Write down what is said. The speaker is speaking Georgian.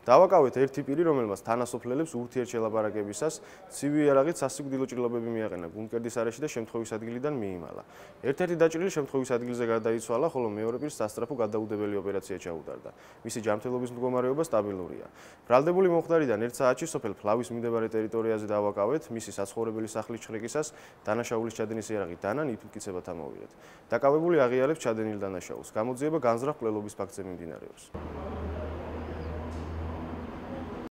დავაკავეთ ერთი პირი, რომელმაც თანასოფლელებს ურთიერთშელაპარაკებისას ცივი იარაღით სასიკვდილო ჭრილობები მიაყენა გუნკერდის არეში და შემთხვევის ადგილიდან მიიმალა. ერთ-ერთი დაჭრილი შემთხვევის ადგილზე გარდაიცვალა, ხოლო მეორე პირს სასწრაფო გადაუდებელი ოპერაცია ჩაუტარდა. მისი ჯანმრთელობის მდგომარეობა სტაბილურია. ბრალდებული მომხდარიდან 1 საათში სოფელ ფლავის მიმდებარე ტერიტორიაზე დავაკავეთ, მისი საცხოვრებელი სახლის ჩხრეკისას დანაშაულის ჩადენის იარაღით დანან იფმკიცებათ ამოვიდეთ. დაკავებული აღიარებს ჩადენილ დანაშაულს. გამოძიება განზრახ მკვლელობის ფაქტზე მიმდინარეობს.